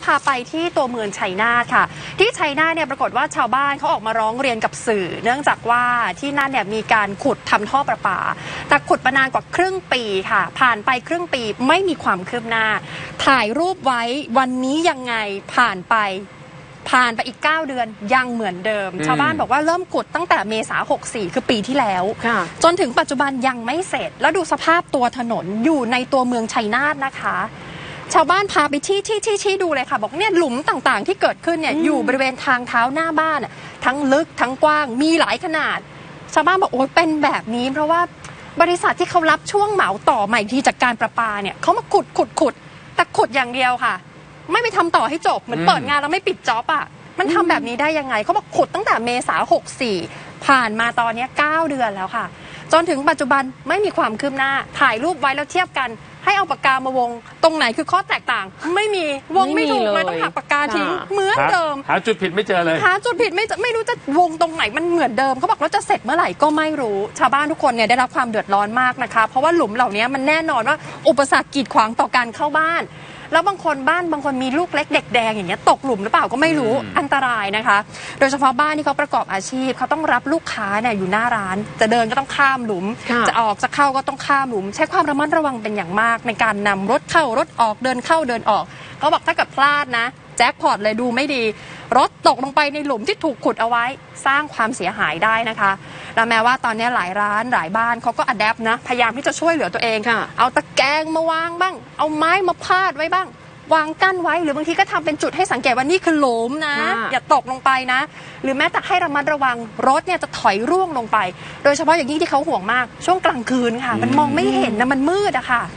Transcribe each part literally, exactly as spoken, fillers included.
พาไปที่ตัวเมืองชัยนาทค่ะที่ชัยนาทเนี่ยปรากฏว่าชาวบ้านเขาออกมาร้องเรียนกับสื่อเนื่องจากว่าที่นั่นเนี่ยมีการขุดทำท่อประปาแต่ขุดมานานกว่าครึ่งปีค่ะผ่านไปครึ่งปีไม่มีความคืบหน้าถ่ายรูปไว้วันนี้ยังไงผ่านไปผ่านไปอีกเก้าเดือนยังเหมือนเดิมชาวบ้านบอกว่าเริ่มขุดตั้งแต่เมษาหกสี่คือปีที่แล้วจนถึงปัจจุบันยังไม่เสร็จแล้วดูสภาพตัวถนนอยู่ในตัวเมืองชัยนาทนะคะชาวบ้านพาไปที่ที่ที่ที่ดูเลยค่ะบอกเนี่ยหลุมต่างๆที่เกิดขึ้นเนี่ยอยู่บริเวณทางเท้าหน้าบ้านทั้งลึกทั้งกว้างมีหลายขนาดชาวบ้านบอกโอ้ยเป็นแบบนี้เพราะว่าบริษัทที่เขารับช่วงเหมาต่อใหม่ทีจากการประปาเนี่ยเขามาขุดขุดขุดแต่ขุดอย่างเดียวค่ะไม่ไปทำต่อให้จบเหมือนเปิดงานแล้วไม่ปิดจ็อบอ่ะมันทำแบบนี้ได้ยังไงเขาบอกขุดตั้งแต่เมษาหกสี่ผ่านมาตอนนี้เก้าเดือนแล้วค่ะจนถึงปัจจุบันไม่มีความคืบหน้าถ่ายรูปไว้แล้วเทียบกันให้เอาปากกามาวงตรงไหนคือข้อแตกต่างไม่มีวงไม่ถูกเลยต้องหักปากกาทิ้งเหมือนเดิมหาจุดผิดไม่เจอเลยหาจุดผิดไม่ไม่รู้จะวงตรงไหนมันเหมือนเดิมเขาบอกว่าจะเสร็จเมื่อไหร่ก็ไม่รู้ชาวบ้านทุกคนเนี่ยได้รับความเดือดร้อนมากนะคะเพราะว่าหลุมเหล่านี้มันแน่นอนว่าอุปสรรคกีดขวางต่อการเข้าบ้านแล้วบางคนบ้านบางคนมีลูกเล็กเด็กแดงอย่างเงี้ยตกหลุมหรือเปล่าก็ไม่รู้อันตรายนะคะโดยเฉพาะบ้านที่เขาประกอบอาชีพเขาต้องรับลูกค้าเนี่ยอยู่หน้าร้านจะเดินก็ต้องข้ามหลุมจะออกจะเข้าก็ต้องข้ามหลุมใช้ความระมัดระวังเป็นอย่างมากในการนำรถเข้ารถออกเดินเข้าเดินออกเขาบอกถ้าเกิดพลาดนะแจ็คพอตเลยดูไม่ดีรถตกลงไปในหลุมที่ถูกขุดเอาไว้สร้างความเสียหายได้นะคะและแม้ว่าตอนนี้หลายร้านหลายบ้านเขาก็อัดแอปนะพยายามที่จะช่วยเหลือตัวเองเอาตะแกรงมาวางบ้างเอาไม้มาพาดไว้บ้างวางกั้นไว้หรือบางทีก็ทำเป็นจุดให้สังเกตว่านี่คือหลุมนะอย่าตกลงไปนะหรือแม้แต่ให้ระมัดระวังรถเนี่ยจะถอยร่วงลงไปโดยเฉพาะอย่างยิ่งที่เขาห่วงมากช่วงกลางคืนค่ะมันมองไม่เห็นนะมันมืดอะค่ะ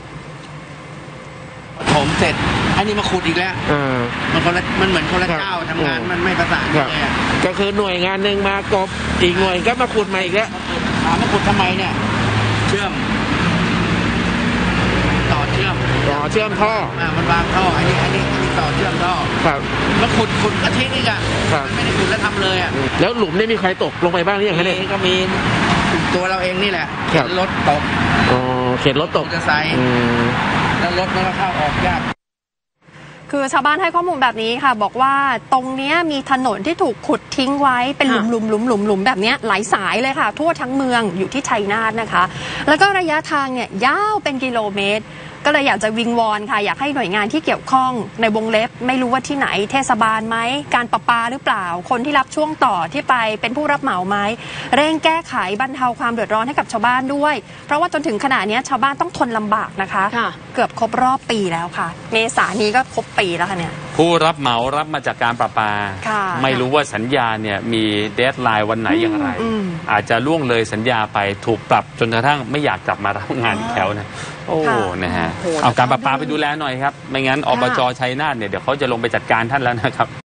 ผมเสร็จอันนี้มาขุดอีกแล้วมันคนละมันเหมือนคนละเจ้าทำงานมันไม่ประสานกันก็คือหน่วยงานหนึ่งมากบอีกหน่วยก็มาขุดมาอีกแล้วถามมาขุดทำไมเนี่ยเชื่อมต่อเชื่อมต่อเชื่อมท่ออ่ามันวางท่ออันนี้อันนี้อันนี้ต่อเชื่อมท่อครับมาขุดขุดก็ทิ้งอีกอ่ะมันไม่ได้ขุดแล้วทำเลยอ่ะแล้วหลุมนี่มีใครตกลงไปบ้างหรือยังคะเนี่ยก็มีตัวเราเองนี่แหละเข็นรถตกอ๋อเข็นรถตกจะใส่แล้วรถมันก็เข้าออกยากคือชาวบ้านให้ข้อมูลแบบนี้ค่ะบอกว่าตรงนี้มีถนนที่ถูกขุดทิ้งไว้เป็นหลุมหลุมหลุมหลุมหลุมแบบนี้หลายสายเลยค่ะทั่วทั้งเมืองอยู่ที่ชัยนาทนะคะแล้วก็ระยะทางเนี่ยยาวเป็นกิโลเมตรก็เลยอยากจะวิงวอนค่ะอยากให้หน่วยงานที่เกี่ยวข้องในวงเล็บไม่รู้ว่าที่ไหนเทศบาลไหมการประปาหรือเปล่าคนที่รับช่วงต่อที่ไปเป็นผู้รับเหมาไหมเร่งแก้ไขบรรเทาความเดือดร้อนให้กับชาวบ้านด้วยเพราะว่าจนถึงขณะนี้ชาวบ้านต้องทนลำบากนะคะเกือบครบรอบปีแล้วค่ะเมษายนนี้ก็ครบปีแล้วค่ะเนี่ยผู้รับเหมารับมาจากการประปาไม่รู้ว่าสัญญาเนี่ยมีเดดไลน์วันไหนอย่างไรอาจจะล่วงเลยสัญญาไปถูกปรับจนกระทั่งไม่อยากกลับมารับงานแถวนะโอ้นะฮะเอาการประปาไปดูแลหน่อยครับไม่งั้นอบจชัยนาทเนี่ยเดี๋ยวเขาจะลงไปจัดการท่านแล้วนะครับ